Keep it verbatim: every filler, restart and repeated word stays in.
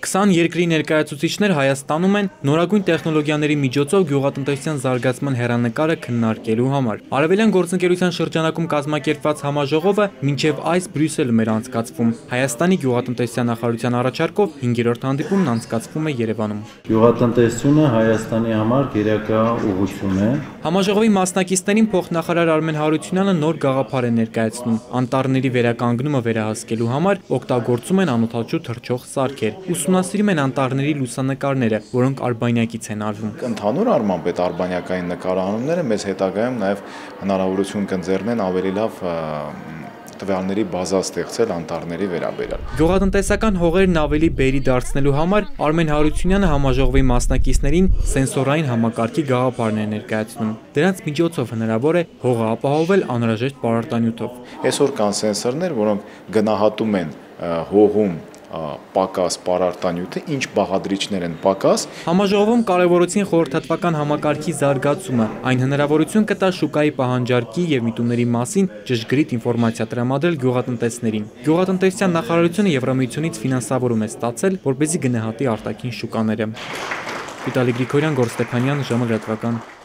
քսան երկրի ներկայացուցիչներ Հայաստանում են նորագույն տեխնոլոգիաների միջոցով գյուղատնտեսության զարգացման հեռանկարը քննարկելու համար։ Արևելյան գործընկերության շրջանակում կազմակերպված համաժողովը մինչև այս Բրյուսելում էր անցկացվում։ Հայաստանի գյուղատնտեսության նախարարության առաջարկով հինգերորդ հանդիպումն անցկացվում է Երևանում։ Գյուղատնտեսությունը Հայաստանի համար գերակա ուղղություն է։ Համաժողովի մասնակիցներին փոխնախարար Արմեն Հարությունյանը նոր գաղափար է ներկայացնում։ Անտառների վերականգնումը վերահսկելու համար օգտագործում են անօդաչու թռչող սարքեր։ Ուսումնասիրում են անտառների լուսանկարները, որոնք արբանյակից են արվում։ Ընդհանուր առմամբ այդ արբանյակային նկարահանումները մեզ հետագայում նաև հնարավորություն կընձեռնեն ավելի լավ տվյալների բազա ստեղծել անտառների վերաբերյալ։ Գյուղատնտեսական հողերն ավելի բերի դարձնելու համար Արմեն Հարությունյանը համաժողովի մասնակիցներին սենսորային համակարգի գաղափարն է ներկայացնում։ Դրանց միջոցով հնարավոր է հողը ապահովել անհրաժեշտ պարարտանյութով։ Այսօր կան սենսորներ, որոնք գնահատում են հողում պակաս պարարտանյութը, ինչ բաղադրիչներ են պակաս։ Համաժողովում կարևորեցին խորհրդատվական համակարգի զարգացումը, այն հնարավորություն կտա շուկայի պահանջարկի եւ միտումների մասին ճշգրիտ ինֆորմացիա տրամադրել գյուղատնտեսներին։ Գյուղատնտեսության նախարարությունը Եվրամիությունից ֆինանսավորում է ստացել, որպեսզի գնահատի արտաքին շուկաները։ Վիտալի Գրիգորյան, Գոռ Ստեփանյան, ժամը լրատվական։